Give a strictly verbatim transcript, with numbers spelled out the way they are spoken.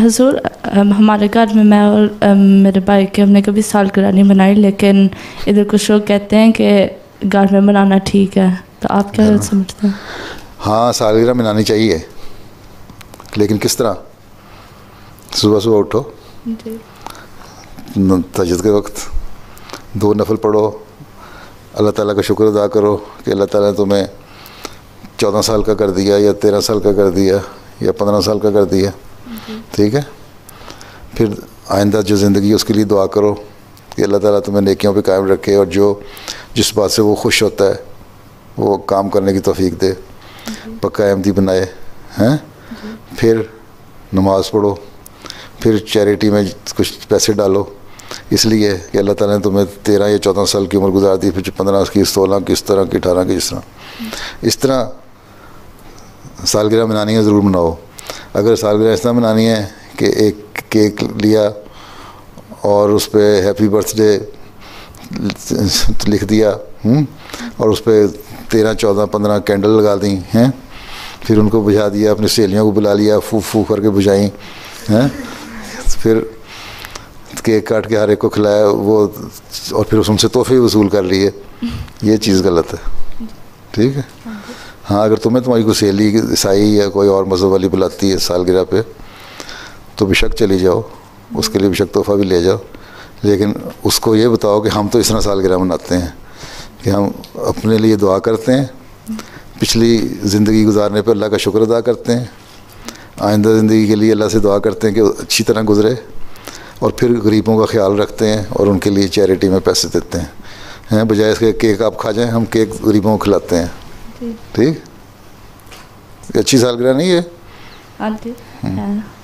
हजूर, हमारे घर में मैं और अम, मेरे भाई के हमने कभी सालगिरह नहीं मनाई, लेकिन इधर कुछ लोग कहते हैं कि घर में मनाना ठीक है, तो आप क्या समझते हैं? हाँ, सालगिरह मनानी चाहिए, लेकिन किस तरह? सुबह सुबह उठो, तहज्जुद के वक्त दो नफल पढ़ो, अल्लाह ताला का शुक्र अदा करो कि अल्लाह ताला ने तुम्हें चौदह साल का कर दिया या तेरह साल का कर दिया या पंद्रह साल का कर दिया, ठीक है। फिर आइंदा जो ज़िंदगी है उसके लिए दुआ करो कि अल्लाह ताला तुम्हें नेकियों पे कायम रखे और जो जिस बात से वो खुश होता है वो काम करने की तौफीक दे, पक्का अहमदी बनाए हैं। फिर नमाज़ पढ़ो, फिर चैरिटी में कुछ पैसे डालो, इसलिए कि अल्लाह ताला ने तुम्हें तेरह या चौदह साल की उम्र गुजार दी, फिर पंद्रह की, सोलह की, इस तरह की, अठारह की, जिस तरह इस तरह सालगिरह मनानी है, ज़रूर मनाओ। अगर सालगिरह इस तरह मनानी है कि एक केक लिया और उस पर हैप्पी बर्थडे लिख दिया हुँ? और उस पर तेरह चौदह पंद्रह कैंडल लगा दी हैं, फिर उनको बुझा दिया, अपनी सहेलियों को बुला लिया, फूक फूक करके बुझाई हैं, फिर केक काट के हर एक को खिलाया वो, और फिर उनसे तोहफे वसूल कर लिए, ये चीज़ गलत है, ठीक है। हाँ, अगर तुम्हें तुम्हारी कोई सहेली ईसाई या कोई और मज़हब वाली बुलाती है सालगिरह पे, तो बेशक चली जाओ, उसके लिए बेशक तोहफ़ा भी ले जाओ, लेकिन उसको ये बताओ कि हम तो इस तरह सालगिरह मनाते हैं कि हम अपने लिए दुआ करते हैं, पिछली ज़िंदगी गुजारने पर अल्लाह का शुक्र अदा करते हैं, आइंदा ज़िंदगी के लिए अल्लाह से दुआ करते हैं कि अच्छी तरह गुजरे, और फिर गरीबों का ख्याल रखते हैं और उनके लिए चैरिटी में पैसे देते हैं हैं बजाय इसके केक आप खा जाएं, हम केक गरीबों को खिलाते हैं, ठीक। अच्छी सालगिरह नहीं है? हाँ जी।